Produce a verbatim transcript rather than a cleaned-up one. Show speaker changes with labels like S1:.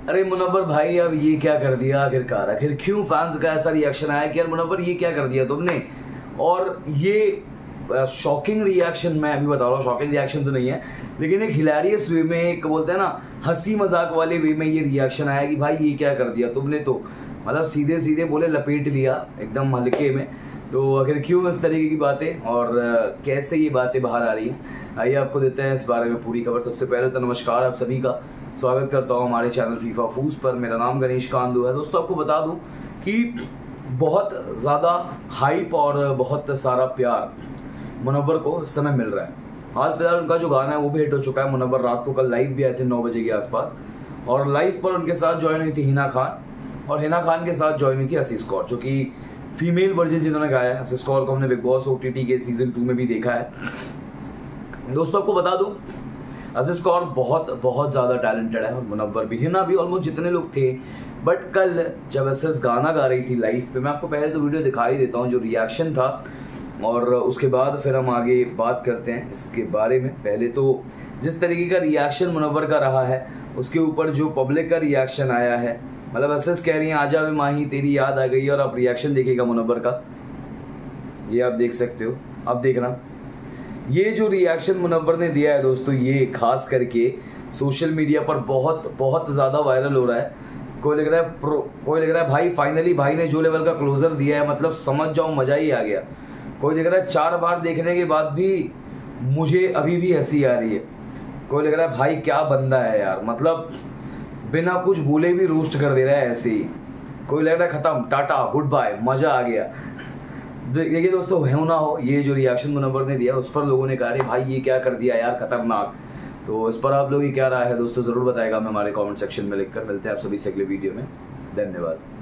S1: अरे मुनव्वर भाई अब ये क्या कर दिया आखिरकार, आखिर क्यों फैंस का ऐसा रिएक्शन आया कि यार मुनव्वर ये क्या कर दिया तुमने। और ये शॉकिंग रिएक्शन, मैं अभी बता रहा हूँ, शॉकिंग रिएक्शन तो नहीं है लेकिन एक हिलेरियस वे में, एक बोलते हैं ना हंसी मजाक वाले वे में ये रिएक्शन आया कि भाई ये क्या कर दिया तुमने, तो मतलब सीधे सीधे बोले लपेट लिया एकदम हल्के में। तो आखिर क्यों इस तरीके की बातें और कैसे ये बातें बाहर आ रही हैं, आइए आपको देते हैं इस बारे में पूरी खबर। सबसे पहले तो नमस्कार, आप सभी का स्वागत करता हूँ हमारे चैनल फीफा फूज पर। मेरा नाम गणेश कांदू है। दोस्तों आपको बता दूं कि बहुत ज़्यादा हाइप और बहुत सारा प्यार मुनव्वर को इस समय मिल रहा है। हाल फिलहाल उनका जो गाना है वो भी हिट हो चुका है। मुनव्वर रात को कल लाइव भी आए थे नौ बजे के आसपास, और लाइव पर उनके साथ ज्वाइन हुई थी हिना खान, और हिना खान के साथ ज्वाइन हुई थी आशीष कौर, जो कि फीमेल वर्जन जिन्होंने गाया है। आशीष कौर को हमने बिग बॉस ओटीटी के सीजन टू में भी देखा है। दोस्तों आपको बता दूं आशीष कौर बहुत बहुत ज़्यादा टैलेंटेड है, और मुनव्वर भी, हिना भी, ऑलमोस्ट जितने लोग थे। बट कल जब आशीष गाना गा रही थी लाइव पे, मैं आपको पहले तो वीडियो दिखाई देता हूँ जो रिएक्शन था, और उसके बाद फिर हम आगे बात करते हैं इसके बारे में। पहले तो जिस तरीके का रिएक्शन मुनव्वर का रहा है उसके ऊपर जो पब्लिक का रिएक्शन आया है, मतलब आशीष कह रही हैं आजा वे माही तेरी याद आ गई, और आप रिएक्शन देखिएगा मुनव्वर का, ये आप देख सकते हो। अब देखना ये जो रिएक्शन मुनव्वर ने दिया है दोस्तों, ये खास करके सोशल मीडिया पर बहुत बहुत ज़्यादा वायरल हो रहा है। कोई लग रहा है प्रो कोई लग रहा है भाई फाइनली भाई ने जो लेवल का क्लोजर दिया है, मतलब समझ जाओ मज़ा ही आ गया। कोई लग रहा है चार बार देखने के बाद भी मुझे अभी भी हंसी आ रही है। कोई लग रहा है भाई क्या बंदा है यार, मतलब बिना कुछ बोले भी रोस्ट कर दे रहा है ऐसे ही। कोई लग रहा है खत्म, टाटा गुड बाय, मज़ा आ गया। देखिए दोस्तों, हो ना हो, ये जो रिएक्शन मुनव्वर ने दिया उस पर लोगों ने कहा अरे भाई ये क्या कर दिया यार, खतरनाक। तो इस पर आप लोग की क्या राय है दोस्तों, ज़रूर बताएगा मैं हमारे कमेंट सेक्शन में लिखकर। मिलते हैं आप सभी से अगले वीडियो में, धन्यवाद।